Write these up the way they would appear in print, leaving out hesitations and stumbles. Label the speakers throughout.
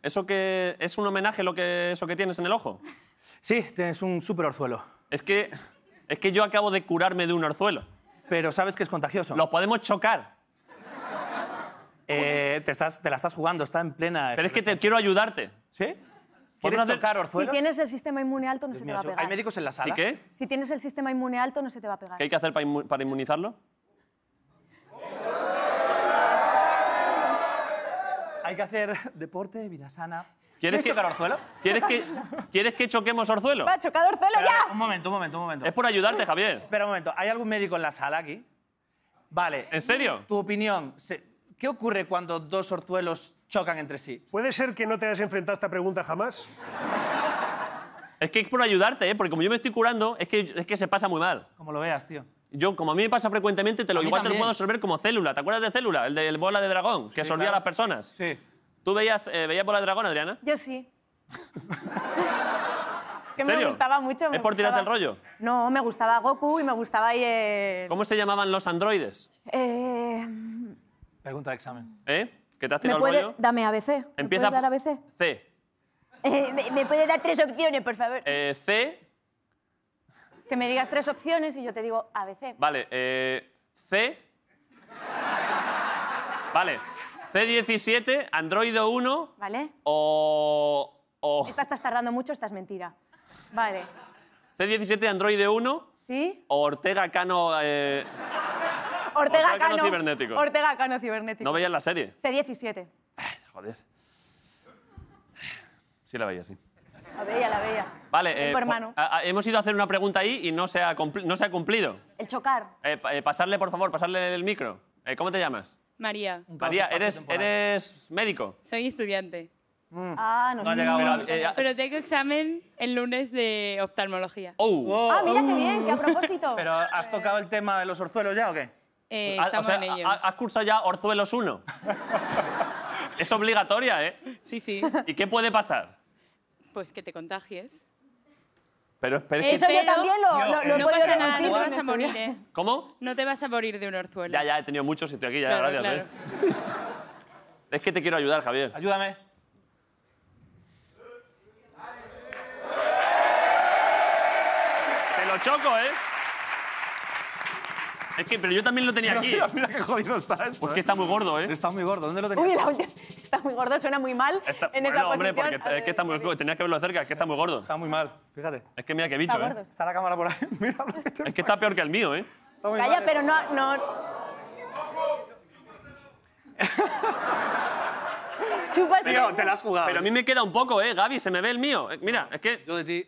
Speaker 1: ¿Eso que es un homenaje eso que tienes en el ojo?
Speaker 2: Sí, tienes un súper orzuelo.
Speaker 1: Es que yo acabo de curarme de un orzuelo.
Speaker 2: Pero sabes que es contagioso.
Speaker 1: Lo podemos chocar.
Speaker 2: Te la estás jugando, está en plena...
Speaker 1: Pero es que quiero ayudarte.
Speaker 2: ¿Sí? ¿Quieres chocar orzuelos?
Speaker 3: Si tienes el sistema inmune alto, no se te va a pegar.
Speaker 2: ¿Hay médicos en la sala?
Speaker 1: ¿Sí qué?
Speaker 3: Si tienes el sistema inmune alto, no se te va a pegar.
Speaker 1: ¿Qué hay que hacer para inmunizarlo?
Speaker 2: Hay que hacer deporte, vida sana.
Speaker 1: ¿Quieres
Speaker 2: chocar orzuelo?
Speaker 1: ¿Quieres que choquemos orzuelo?
Speaker 3: ¡Va, chocado orzuelo ya!
Speaker 2: Un momento.
Speaker 1: Es por ayudarte, Javier.
Speaker 2: Espera un momento. ¿Hay algún médico en la sala aquí? Vale.
Speaker 1: ¿En serio?
Speaker 2: Tu opinión. ¿Qué ocurre cuando dos orzuelos chocan entre sí?
Speaker 4: ¿Puede ser que no te hayas enfrentado a esta pregunta jamás?
Speaker 1: Es que es por ayudarte, ¿eh? Porque como yo me estoy curando, es que se pasa muy mal.
Speaker 2: Como lo veas, tío.
Speaker 1: Yo, como a mí me pasa frecuentemente, igual te lo puedo absorber como Célula. ¿Te acuerdas de Célula? El de bola de dragón, que absorbía a las personas.
Speaker 2: Sí.
Speaker 1: ¿Tú veías bola de dragón, Adriana?
Speaker 3: Yo sí. Que
Speaker 1: ¿En serio?
Speaker 3: me gustaba mucho.
Speaker 1: ¿Es por tirarte el rollo?
Speaker 3: No, me gustaba Goku y me gustaba ahí el...
Speaker 1: ¿Cómo se llamaban los androides?
Speaker 2: Pregunta de examen.
Speaker 1: ¿Eh? ¿Que te has tirado el rollo?
Speaker 3: Dame ABC. ¿Me
Speaker 1: Empieza
Speaker 3: puedes dar ABC?
Speaker 1: C.
Speaker 3: ¿Me puede dar 3 opciones, por favor?
Speaker 1: C.
Speaker 3: Que me digas 3 opciones y yo te digo ABC.
Speaker 1: Vale, C. Vale. C17, Android 1
Speaker 3: ¿Vale?
Speaker 1: o...
Speaker 3: Esta estás tardando mucho, esta es mentira. Vale.
Speaker 1: C17, Android 1
Speaker 3: ¿Sí?
Speaker 1: o Ortega Cano...
Speaker 3: Ortega Cano
Speaker 1: cibernético.
Speaker 3: Ortega Cano cibernético.
Speaker 1: ¿No veías la serie?
Speaker 3: C17.
Speaker 1: Joder. Sí la veía, sí.
Speaker 3: La veía.
Speaker 1: Vale,
Speaker 3: hermano.
Speaker 1: hemos ido a hacer una pregunta ahí y no se ha cumplido.
Speaker 3: El chocar.
Speaker 1: Pasarle, por favor, pasarle el micro. ¿Cómo te llamas?
Speaker 5: María.
Speaker 1: María, ¿eres médico?
Speaker 5: Soy estudiante.
Speaker 3: No
Speaker 2: ha
Speaker 3: sé.
Speaker 2: llegado.
Speaker 5: Pero tengo examen el lunes de oftalmología.
Speaker 3: Mira qué bien, que a propósito.
Speaker 2: ¿Pero has tocado el tema de los orzuelos ya o qué?
Speaker 5: Estamos en ello.
Speaker 1: ¿Has cursado ya Orzuelos 1? Es obligatoria, ¿eh?
Speaker 5: Sí.
Speaker 1: ¿Y qué puede pasar?
Speaker 5: Pues que te contagies.
Speaker 1: Pero
Speaker 3: Eso yo también lo
Speaker 5: No
Speaker 3: puedo
Speaker 5: pasa nada,
Speaker 3: decir.
Speaker 5: no te vas a morir, ¿eh?
Speaker 1: ¿Cómo?
Speaker 5: No te vas a morir de un orzuelo.
Speaker 1: Ya, he tenido muchos y estoy aquí ya,
Speaker 5: Claro,
Speaker 1: gracias. Es que te quiero ayudar, Javier.
Speaker 2: Ayúdame.
Speaker 1: Te lo choco, ¿eh? Es que, pero yo también lo tenía aquí.
Speaker 2: Mira qué jodido está esto.
Speaker 1: Pues que está muy gordo, ¿eh?
Speaker 2: Está muy gordo. ¿Dónde lo
Speaker 3: Uy,
Speaker 2: tenías?
Speaker 3: está muy gordo, suena muy mal en esa
Speaker 1: Bueno, hombre,
Speaker 3: posición.
Speaker 1: porque es que está muy gordo. Tenías que verlo de cerca, es que está muy gordo.
Speaker 2: Está muy mal, fíjate.
Speaker 1: Es que mira qué bicho,
Speaker 3: Está gordo.
Speaker 2: Está la cámara por ahí. Mira lo que te...
Speaker 1: Es que está peor que el mío, ¿eh?
Speaker 2: Está muy
Speaker 3: Calla,
Speaker 2: mal.
Speaker 3: pero no... Chupas.
Speaker 2: Tío, te la has jugado.
Speaker 1: Pero a mí me queda un poco, ¿eh, Gaby? Se me ve el mío. Mira, es que
Speaker 2: Yo de ti...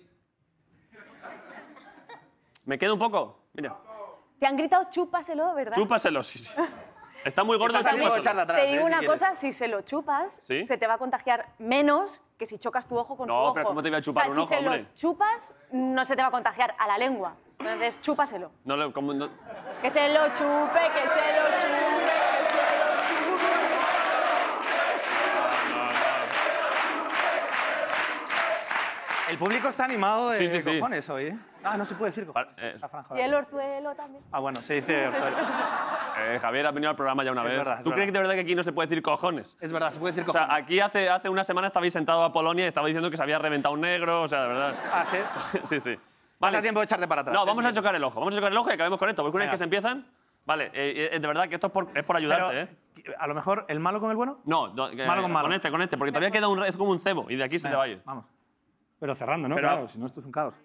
Speaker 1: me queda un poco. Mira.
Speaker 3: Te han gritado chúpaselo, ¿verdad?
Speaker 1: Chúpaselo, sí. Está muy gordo,
Speaker 2: Estás a punto de echarle
Speaker 1: chúpaselo.
Speaker 2: atrás,
Speaker 3: Te digo
Speaker 2: si
Speaker 3: una
Speaker 2: quieres.
Speaker 3: cosa, si se lo chupas,
Speaker 1: ¿Sí?
Speaker 3: se te va a contagiar menos que si chocas tu ojo con su
Speaker 1: No,
Speaker 3: ojo.
Speaker 1: pero ¿cómo te voy a chupar un ojo,
Speaker 3: si se
Speaker 1: hombre?
Speaker 3: lo chupas, no se te va a contagiar a la lengua. Entonces, chúpaselo.
Speaker 1: No,
Speaker 3: Que se lo chupe, que se lo chupe.
Speaker 2: El público está animado de
Speaker 1: Sí.
Speaker 2: cojones hoy, ¿eh? No se puede decir cojones. Esta franja
Speaker 3: Y
Speaker 2: de-
Speaker 3: el orzuelo también.
Speaker 2: bueno, se dice orzuelo.
Speaker 1: Javier ha venido al programa ya una vez.
Speaker 2: verdad, es
Speaker 1: ¿Tú
Speaker 2: verdad.
Speaker 1: crees que de verdad que aquí no se puede decir cojones?
Speaker 2: Es verdad, se puede decir
Speaker 1: O sea,
Speaker 2: cojones.
Speaker 1: aquí hace una semana estabais sentados a Polonia y estaba diciendo que se había reventado un negro, o sea, de verdad.
Speaker 2: Ah, ¿sí?
Speaker 1: Sí.
Speaker 2: Pasa tiempo de echarte para atrás.
Speaker 1: No,
Speaker 2: ¿eh?
Speaker 1: vamos a chocar el ojo. Vamos a chocar el ojo y acabemos con esto. Porque una vez
Speaker 2: Venga.
Speaker 1: que se empiezan... Vale, de verdad que esto es por ayudarte,
Speaker 2: Pero, a lo mejor, ¿el malo con el bueno?
Speaker 1: No,
Speaker 2: Malo con malo.
Speaker 1: Con este, porque todavía queda es como un cebo y de aquí se te va a ir.
Speaker 2: Vamos. Pero cerrando, ¿no?
Speaker 1: Pero-
Speaker 2: Claro, si no, esto es un caos.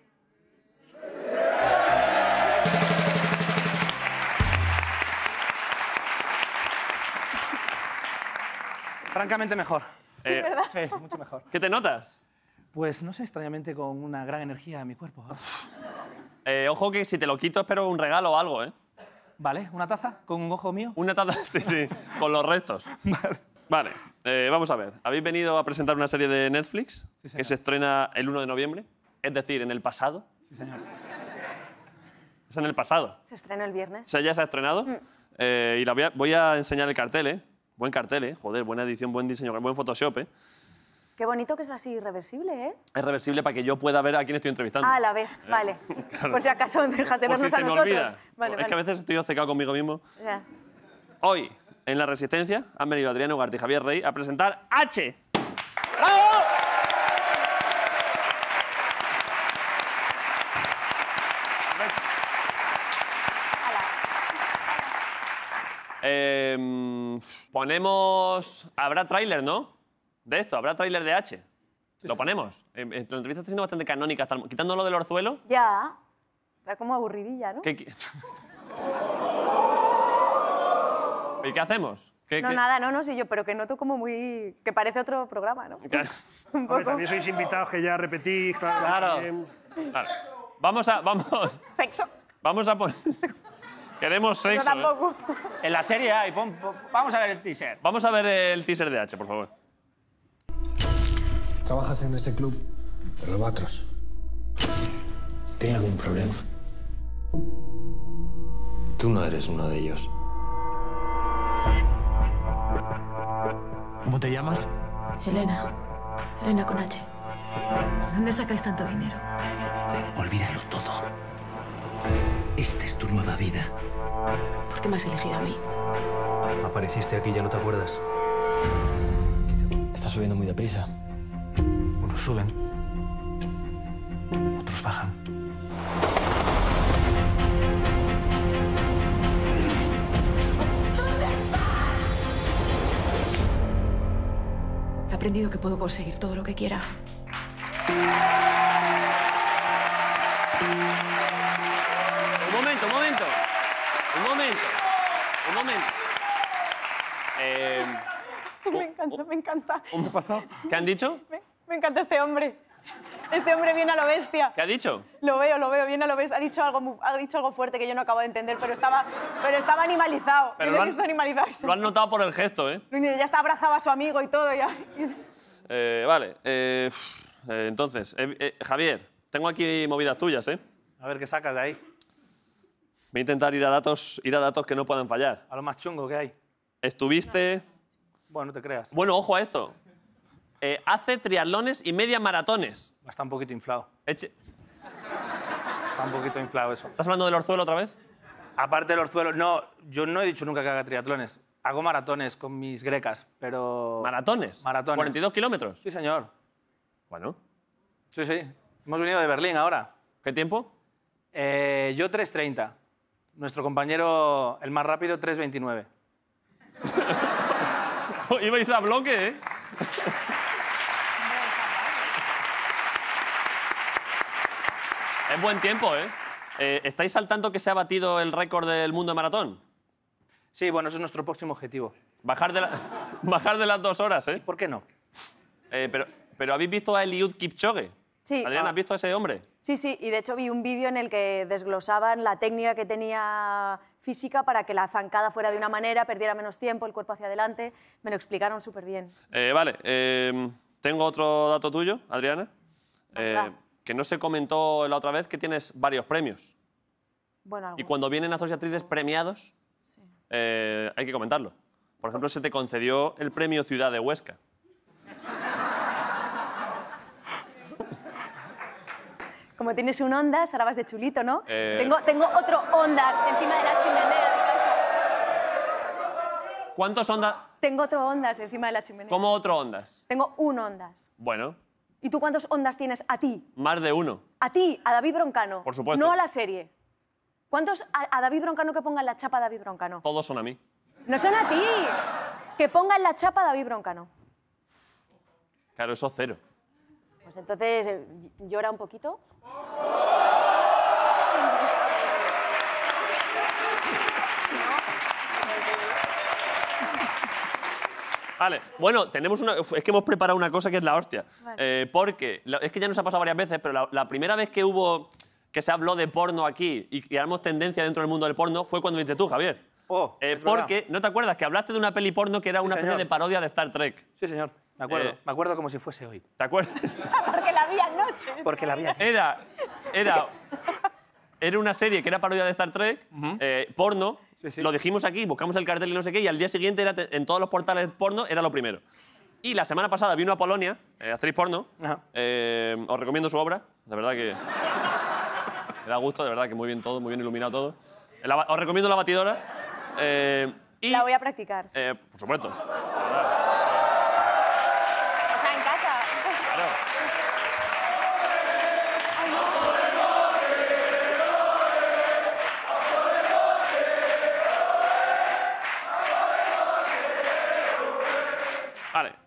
Speaker 2: Francamente mejor. Sí, mucho mejor.
Speaker 1: ¿Qué te notas?
Speaker 2: Pues no sé, extrañamente con una gran energía en mi cuerpo.
Speaker 1: Ojo que si te lo quito espero un regalo o algo, ¿eh?
Speaker 2: Vale, ¿una taza con un ojo mío?
Speaker 1: Una taza, sí, con los restos. Vale, vamos a ver. Habéis venido a presentar una serie de Netflix que se estrena el 1 de noviembre, es decir, en el pasado.
Speaker 2: Sí, señor.
Speaker 1: Es en el pasado.
Speaker 3: Se estrena el
Speaker 1: O
Speaker 3: viernes.
Speaker 1: sea, ya se ha estrenado. Y voy a enseñar el cartel, ¿eh? Buen cartel, ¿eh? Joder, buena edición, buen diseño, buen Photoshop, ¿eh?
Speaker 3: Qué bonito que es así reversible, ¿eh?
Speaker 1: Es reversible para que yo pueda ver a quién estoy entrevistando.
Speaker 3: Ah, a la vez, vale.
Speaker 1: Claro.
Speaker 3: Por si acaso dejas de
Speaker 1: Por si
Speaker 3: vernos
Speaker 1: se
Speaker 3: a
Speaker 1: me
Speaker 3: nosotros.
Speaker 1: olvida.
Speaker 3: Vale,
Speaker 1: Es que a veces estoy obcecado conmigo mismo.
Speaker 3: Ya.
Speaker 1: Hoy, en La Resistencia, han venido Adrián Ugarte y Javier Rey a presentar H.
Speaker 2: ¡Bravo!
Speaker 1: Ponemos... Habrá tráiler, ¿no? De esto, habrá tráiler de H. ¿Lo ponemos? La entrevista está siendo bastante canónica. Quitando lo del orzuelo.
Speaker 3: Ya. Está como aburridilla, ¿no?
Speaker 1: ¿Y qué hacemos?
Speaker 3: No, nada, no, sí, yo, pero que noto como muy... que parece otro programa, ¿no?
Speaker 1: Claro.
Speaker 3: Un
Speaker 4: Hombre,
Speaker 3: poco.
Speaker 4: también sois invitados que ya repetís.
Speaker 2: Claro.
Speaker 4: también.
Speaker 1: Vale. Vamos a
Speaker 3: Sexo.
Speaker 1: poner... Queremos
Speaker 3: Yo
Speaker 1: sexo. ¿eh?
Speaker 3: tampoco.
Speaker 2: En la serie hay. Vamos a ver el teaser.
Speaker 1: Vamos a ver el teaser de H, por favor.
Speaker 6: Trabajas en ese club de novatos. ¿Tiene algún problema? Tú no eres uno de ellos. ¿Cómo te llamas?
Speaker 7: Elena. Elena con H. ¿Dónde sacáis tanto dinero?
Speaker 8: Olvídalo todo. Esta es tu nueva vida.
Speaker 7: ¿Por qué me has elegido a mí?
Speaker 6: Apareciste aquí y ya no te acuerdas. Estás subiendo muy deprisa. Unos suben, otros bajan.
Speaker 7: He aprendido que puedo conseguir todo lo que quiera.
Speaker 1: Un momento.
Speaker 3: Me encanta, me encanta.
Speaker 2: ¿Qué pasó?
Speaker 1: ¿Qué han dicho?
Speaker 3: Me encanta este hombre. Este hombre viene a lo bestia.
Speaker 1: ¿Qué ha dicho?
Speaker 3: Lo veo, viene a lo bestia. Ha dicho algo fuerte que yo no acabo de entender, pero estaba animalizado.
Speaker 1: Pero
Speaker 3: Yo he visto animalizado.
Speaker 1: Lo han notado por el gesto, ¿eh?
Speaker 3: Ya está abrazado a su amigo y todo. Ya.
Speaker 1: Vale. Entonces, Javier, tengo aquí movidas tuyas, ¿eh?
Speaker 2: A ver qué sacas de ahí.
Speaker 1: Voy a intentar ir a datos que no puedan fallar.
Speaker 2: A lo más chungo que hay.
Speaker 1: Estuviste...
Speaker 2: Bueno, no te creas.
Speaker 1: Bueno, ojo a esto. Hace triatlones y media maratones.
Speaker 2: Está un poquito inflado.
Speaker 1: Eche-
Speaker 2: Está un poquito inflado eso.
Speaker 1: ¿Estás hablando del orzuelo otra vez?
Speaker 2: Aparte de los orzuelos, no, yo no he dicho nunca que haga triatlones. Hago maratones con mis grecas, pero...
Speaker 1: ¿Maratones?
Speaker 2: Maratones.
Speaker 1: 42 kilómetros.
Speaker 2: Sí, señor.
Speaker 1: Bueno.
Speaker 2: Sí. Hemos venido de Berlín ahora.
Speaker 1: ¿Qué tiempo?
Speaker 2: Yo 3:30. Nuestro compañero, el más rápido, 3:29.
Speaker 1: Ibais a bloque, ¿eh? Es buen tiempo, ¿eh? ¿Estáis al tanto que se ha batido el récord del mundo de maratón?
Speaker 2: Sí, bueno, eso es nuestro próximo objetivo.
Speaker 1: Bajar de las 2 horas, ¿eh?
Speaker 2: ¿Por qué no?
Speaker 1: Pero ¿habéis visto a Eliud Kipchoge?
Speaker 3: Sí.
Speaker 1: Adriana, ¿has visto a ese hombre?
Speaker 3: Sí, y de hecho vi un vídeo en el que desglosaban la técnica que tenía física para que la zancada fuera de una manera, perdiera menos tiempo, el cuerpo hacia adelante. Me lo explicaron súper bien.
Speaker 1: Vale, tengo otro dato tuyo, Adriana, que no se comentó la otra vez, que tienes varios premios.
Speaker 3: Bueno,
Speaker 1: Y cuando vienen actores y actrices premiados, hay que comentarlo. Por ejemplo, se te concedió el premio Ciudad de Huesca.
Speaker 3: Como tienes un Ondas, ahora vas de chulito, ¿no?
Speaker 1: Eh.
Speaker 3: Tengo otro Ondas encima de la chimenea de casa.
Speaker 1: ¿Cuántos Ondas?
Speaker 3: Tengo otro Ondas encima de la chimenea.
Speaker 1: ¿Cómo otro Ondas?
Speaker 3: Tengo un Ondas.
Speaker 1: Bueno,
Speaker 3: ¿Y tú cuántos Ondas tienes a ti?
Speaker 1: más de uno.
Speaker 3: A ti, a David Broncano.
Speaker 1: Por supuesto.
Speaker 3: No a la serie. ¿Cuántos a David Broncano que pongan la chapa a David Broncano?
Speaker 1: Todos son a mí.
Speaker 3: No son a ti. Que pongan la chapa a David Broncano.
Speaker 1: Claro, eso cero.
Speaker 3: Pues entonces, llora un poquito.
Speaker 1: Vale, bueno, tenemos es que hemos preparado una cosa que es la hostia.
Speaker 3: Vale.
Speaker 1: Porque es que ya nos ha pasado varias veces, pero la primera vez que se habló de porno aquí y creamos tendencia dentro del mundo del porno fue cuando viniste tú, Javier.
Speaker 2: Oh, es
Speaker 1: Porque, ¿no te acuerdas que hablaste de una peli porno que era una especie
Speaker 2: señor.
Speaker 1: de parodia de Star Trek?
Speaker 2: Sí, señor. Me acuerdo.
Speaker 1: Eh.
Speaker 2: Me acuerdo como si fuese hoy.
Speaker 1: ¿Te acuerdas?
Speaker 3: Porque la vi anoche.
Speaker 2: Porque la vi ayer.
Speaker 1: Era una serie que era parodia de Star Trek, porno.
Speaker 2: Sí.
Speaker 1: Lo dijimos aquí, buscamos el cartel y no sé qué, y al día siguiente en todos los portales porno era lo primero. Y la semana pasada vino a Polonia, actriz porno.
Speaker 2: Ajá.
Speaker 1: Os recomiendo su obra, de verdad que me da gusto, de verdad que muy bien todo, muy bien iluminado todo. Os recomiendo La Batidora. Y,
Speaker 3: La voy a practicar. Sí.
Speaker 1: por supuesto.
Speaker 3: O sea, en casa.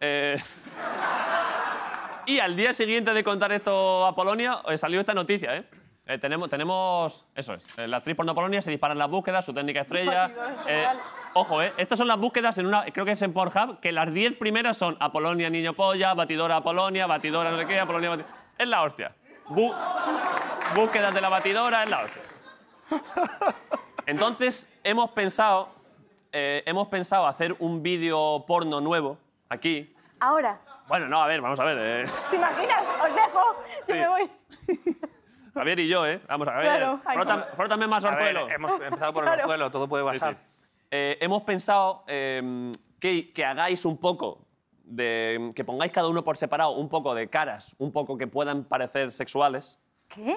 Speaker 1: Y al día siguiente de contar esto a Polonia, salió esta noticia, ¿eh? Tenemos... Eso es. La actriz porno Polonia se dispara en las búsquedas, su técnica estrella. Ojo, estas son las búsquedas en una... Creo que es en Pornhub, que las 10 primeras son Apolonia niño polla, batidora Apolonia, batidora no sé qué, Apolonia... Es la hostia. Búsquedas de la batidora, es la hostia. Entonces, hemos pensado hacer un vídeo porno nuevo aquí.
Speaker 3: Ahora.
Speaker 1: Bueno, no, a ver, vamos a ver.
Speaker 3: ¿Te imaginas? Os dejo. Yo
Speaker 1: Sí.
Speaker 3: me voy.
Speaker 1: Javier y yo, ¿eh? Vamos a ver.
Speaker 3: Claro,
Speaker 1: Frótame más
Speaker 2: A ver,
Speaker 1: orzuelo.
Speaker 2: hemos empezado por el
Speaker 3: Claro.
Speaker 2: orzuelo, todo puede pasar.
Speaker 1: Hemos pensado que hagáis un poco de... que pongáis cada uno por separado un poco de caras, un poco que puedan parecer sexuales,
Speaker 3: ¿Qué?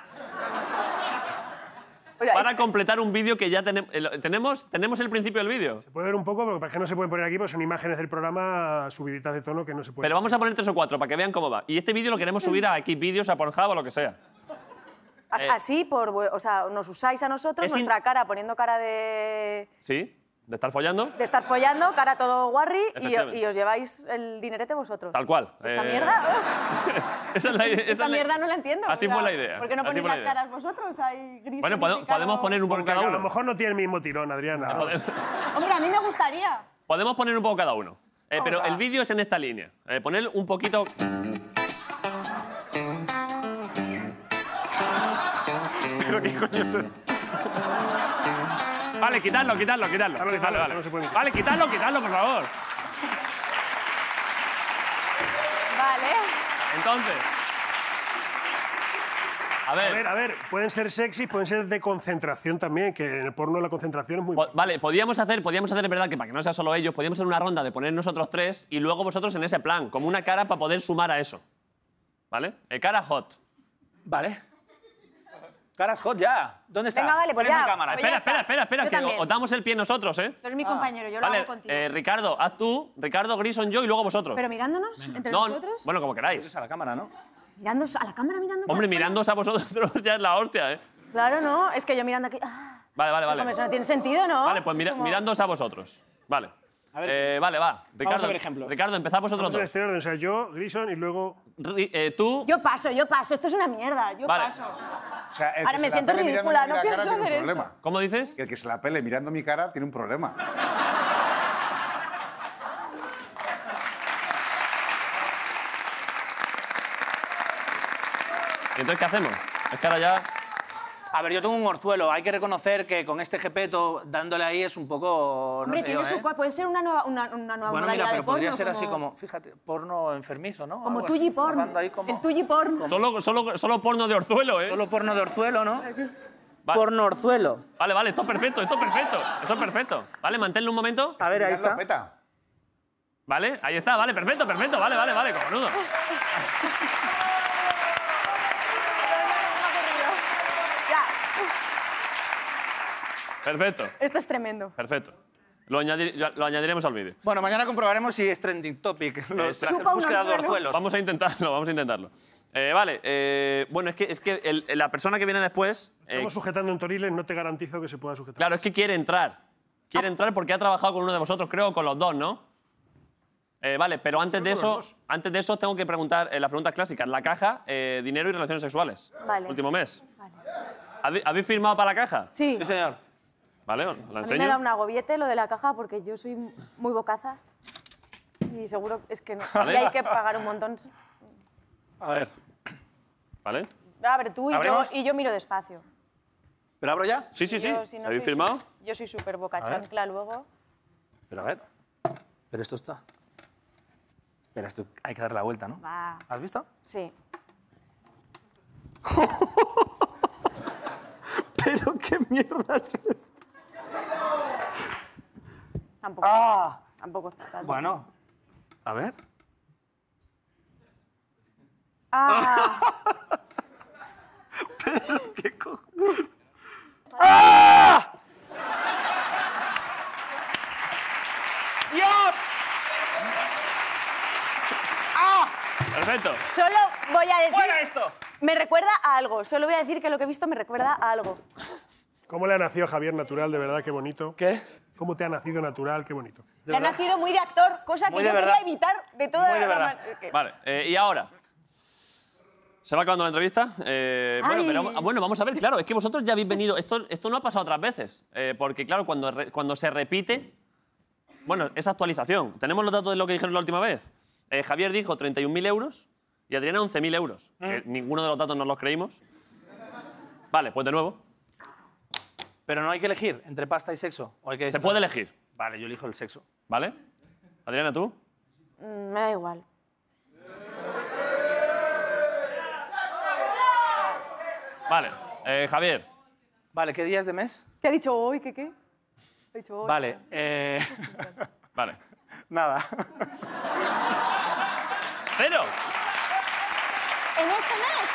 Speaker 3: Oiga,
Speaker 1: para completar un vídeo que ya tenemos. ¿Tenemos el principio del vídeo?
Speaker 4: Se puede ver un poco, pero para que no se pueden poner aquí, porque son imágenes del programa subiditas de tono que no se pueden.
Speaker 1: Pero vamos a poner 3 o 4 para que vean cómo va. Y este vídeo lo queremos subir a aquí vídeos, a Pornhub o lo que sea.
Speaker 3: así, o sea, nos usáis a nosotros,
Speaker 1: Es
Speaker 3: nuestra cara, poniendo cara de
Speaker 1: ¿Sí? ¿De estar follando?
Speaker 3: estar follando, cara todo guarri,
Speaker 1: Efectivamente.
Speaker 3: y os lleváis el dinerete vosotros.
Speaker 1: Tal cual.
Speaker 3: ¿Esta mierda?
Speaker 1: Esa es la idea.
Speaker 3: Esta mierda no la entiendo.
Speaker 1: Así
Speaker 3: o sea,
Speaker 1: fue la idea.
Speaker 3: ¿Por qué no
Speaker 1: Así
Speaker 3: ponéis
Speaker 1: fue la
Speaker 3: las
Speaker 1: idea.
Speaker 3: caras vosotros? Hay gris.
Speaker 1: Bueno, podemos poner un poco
Speaker 4: Porque
Speaker 1: cada
Speaker 4: a
Speaker 1: uno.
Speaker 4: lo mejor no tiene el mismo tirón, Adriana.
Speaker 3: Hombre, a mí me gustaría.
Speaker 1: Podemos poner un poco cada uno. Pero
Speaker 3: va.
Speaker 1: el vídeo es en esta línea. Poner un poquito...
Speaker 4: ¿Pero qué coño es esto?
Speaker 1: Vale, quitadlo. Vale.
Speaker 4: no se puede quitar.
Speaker 1: Vale, quitadlo, por favor.
Speaker 3: Vale.
Speaker 1: Entonces...
Speaker 4: A ver, pueden ser sexy, pueden ser de concentración también, que en el porno la concentración es muy...
Speaker 1: Vale, podíamos hacer, es verdad, que para que no sea solo ellos, podíamos hacer una ronda de poner nosotros 3 y luego vosotros en ese plan, como una cara para poder sumar a eso. ¿Vale? Cara hot.
Speaker 2: Vale. Caras hot ya. ¿Dónde está?
Speaker 3: Venga, vale, pues
Speaker 2: ¿Cuál es
Speaker 3: ya.
Speaker 2: mi cámara?
Speaker 3: Pues ya
Speaker 1: Espera,
Speaker 3: está. Yo
Speaker 1: que
Speaker 3: también.
Speaker 1: os damos el pie nosotros, ¿eh?
Speaker 3: Tú eres mi compañero, yo lo
Speaker 1: Vale,
Speaker 3: hago contigo.
Speaker 1: Ricardo, haz tú, Ricardo, Grison, yo y luego vosotros.
Speaker 3: Pero mirándonos, entre
Speaker 1: no,
Speaker 3: nosotros.
Speaker 1: bueno, como queráis.
Speaker 2: A la cámara, ¿no?
Speaker 3: Mirando a la cámara, mirando.
Speaker 1: Hombre,
Speaker 3: para-
Speaker 1: mirándoos a vosotros ya es la hostia, ¿eh?
Speaker 3: Claro, no, es que yo mirando aquí.
Speaker 1: Vale.
Speaker 3: Hombre, eso no tiene sentido, ¿no?
Speaker 1: Vale, pues
Speaker 3: Como-
Speaker 1: mirándoos a vosotros. Vale.
Speaker 2: A ver.
Speaker 1: Vale, va. Ricardo,
Speaker 2: a ver ejemplos.
Speaker 1: Ricardo, empezad vosotros
Speaker 4: Vamos en
Speaker 1: dos.
Speaker 4: este orden, o sea, yo, Grison y luego...
Speaker 1: Tú...
Speaker 3: Yo paso. Esto es una mierda. Yo
Speaker 1: Vale.
Speaker 3: paso.
Speaker 9: O sea, el
Speaker 3: Ahora
Speaker 9: que
Speaker 3: me
Speaker 9: se
Speaker 3: siento
Speaker 9: la pele mirando
Speaker 3: ridícula,
Speaker 9: mi
Speaker 3: no
Speaker 9: cara
Speaker 3: pienso
Speaker 9: tiene un
Speaker 3: hacer esto.
Speaker 9: problema.
Speaker 1: ¿Cómo dices?
Speaker 9: Que el que se la pele mirando mi cara tiene un problema.
Speaker 1: ¿Y entonces qué hacemos? Es que ahora ya...
Speaker 2: A ver, yo tengo un orzuelo. Hay que reconocer que con este Gepeto dándole ahí es un poco...
Speaker 3: Hombre,
Speaker 2: no sé yo,
Speaker 3: tiene su puede ser una nueva
Speaker 2: Bueno,
Speaker 3: modalidad
Speaker 2: mira,
Speaker 3: de
Speaker 2: pero podría
Speaker 3: porno,
Speaker 2: ser así como... Fíjate, porno enfermizo, ¿no?
Speaker 3: Como
Speaker 2: Algo
Speaker 3: tuyi
Speaker 2: así,
Speaker 3: porno.
Speaker 2: tapando ahí como-
Speaker 3: El tuyi porno.
Speaker 1: Solo porno de orzuelo, ¿eh?
Speaker 2: Solo porno de orzuelo, ¿no?
Speaker 1: Vale.
Speaker 2: Porno orzuelo.
Speaker 1: Vale, esto es perfecto. Eso es perfecto. Vale, manténlo un momento.
Speaker 2: A ver, ahí
Speaker 9: Mirando
Speaker 2: está.
Speaker 9: peta.
Speaker 1: Vale, ahí está, vale, perfecto. Vale, cojonudo.
Speaker 3: Ya,
Speaker 1: Perfecto.
Speaker 3: esto es tremendo.
Speaker 1: Lo añadiremos al vídeo.
Speaker 2: Bueno, mañana comprobaremos si es trending topic. La
Speaker 3: Chupa un
Speaker 2: búsqueda de
Speaker 3: orzuelo.
Speaker 2: orzuelos.
Speaker 1: Vamos a intentarlo. Vale, bueno, es que la persona que viene después...
Speaker 4: Estamos sujetando en Toriles, no te garantizo que se pueda sujetar.
Speaker 1: claro, es que quiere entrar. Quiere entrar porque ha trabajado con uno de vosotros, creo, con los dos, ¿no? Vale, pero antes de eso os tengo que preguntar las preguntas clásicas. La caja, dinero y relaciones sexuales.
Speaker 3: Vale.
Speaker 1: Último mes. ¿Habéis firmado para la caja?
Speaker 3: Sí.
Speaker 2: Sí, señor.
Speaker 1: Vale, ¿la
Speaker 3: A mí me da
Speaker 1: enseño?
Speaker 3: un agobiete lo de la caja porque yo soy muy bocazas y seguro es que no.
Speaker 1: Vale.
Speaker 3: Y hay que pagar un montón.
Speaker 2: A ver.
Speaker 1: ¿Vale?
Speaker 3: A ver, tú
Speaker 2: ¿Abrimos?
Speaker 3: y yo miro despacio.
Speaker 2: ¿Pero abro ya?
Speaker 1: Sí.
Speaker 3: Yo, si no
Speaker 1: ¿Habéis
Speaker 3: soy-
Speaker 1: firmado?
Speaker 3: Yo soy súper boca chancla luego.
Speaker 2: Pero a ver. Pero esto está... Espera, esto hay que darle la vuelta, ¿no?
Speaker 3: Va.
Speaker 2: ¿Has visto?
Speaker 3: Sí.
Speaker 2: ¿Pero qué mierda es esto?
Speaker 3: Tampoco.
Speaker 2: ¡Ah!
Speaker 3: Tampoco está tanto.
Speaker 2: Bueno. A ver.
Speaker 3: Ah,
Speaker 2: ¿Qué cojo? ¡Dios!
Speaker 1: Perfecto.
Speaker 3: solo voy a decir.
Speaker 2: ¡Fuera esto!
Speaker 3: Me recuerda a algo. Solo voy a decir que lo que he visto me recuerda a algo.
Speaker 4: ¿Cómo le ha nacido a Javier natural, de verdad, qué bonito?
Speaker 2: ¿Qué?
Speaker 4: cómo te ha nacido natural, qué bonito.
Speaker 3: Le ha nacido muy de actor, cosa
Speaker 2: Muy
Speaker 3: que
Speaker 2: de
Speaker 3: yo
Speaker 2: verdad.
Speaker 3: quería evitar de toda
Speaker 2: Muy de
Speaker 3: la
Speaker 2: verdad.
Speaker 1: Vale, y ahora. ¿Se va acabando la entrevista? Bueno, vamos a ver, claro, es que vosotros ya habéis venido. Esto no ha pasado otras veces. Porque, claro, cuando se repite. Bueno, es actualización. Tenemos los datos de lo que dijeron la última vez. Javier dijo 31.000 euros y Adriana 11.000 euros. Ninguno de los datos nos los creímos. Vale, pues de nuevo.
Speaker 2: Pero no hay que elegir entre pasta y sexo. ¿O hay que
Speaker 1: Se puede elegir.
Speaker 2: Vale, yo elijo el sexo.
Speaker 1: ¿Vale? Adriana, ¿tú?
Speaker 3: Me da igual.
Speaker 1: Vale. Javier.
Speaker 2: Vale, ¿qué días de mes?
Speaker 3: ¿Qué ha dicho hoy? ¿Qué? Ha dicho hoy.
Speaker 2: Vale.
Speaker 1: Vale.
Speaker 2: Nada.
Speaker 1: 0.
Speaker 3: ¿En este mes?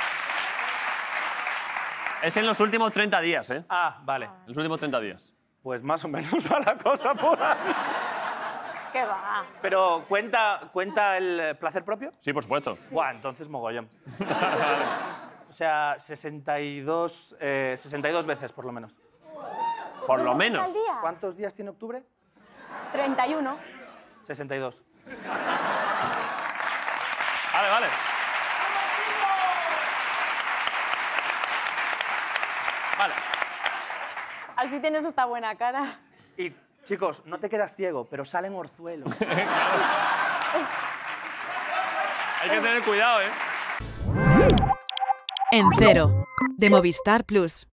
Speaker 1: Es en los últimos 30 días, ¿eh?
Speaker 2: Ah, vale.
Speaker 1: En los últimos 30 días.
Speaker 2: Pues más o menos va la cosa por ahí.
Speaker 3: ¿Qué va?
Speaker 2: Pero ¿cuenta el placer propio?
Speaker 1: Sí, por supuesto.
Speaker 2: Buah, entonces mogollón. O sea, 62 veces por lo menos.
Speaker 1: Por lo menos.
Speaker 3: ¿Al día?
Speaker 2: ¿Cuántos días tiene octubre?
Speaker 3: 31.
Speaker 2: 62.
Speaker 1: Vale. Vale.
Speaker 3: Así tienes esta buena cara.
Speaker 2: Y, chicos, no te quedas ciego, pero salen orzuelos.
Speaker 1: Hay que tener cuidado, ¿eh?
Speaker 10: En Cero, de Movistar Plus.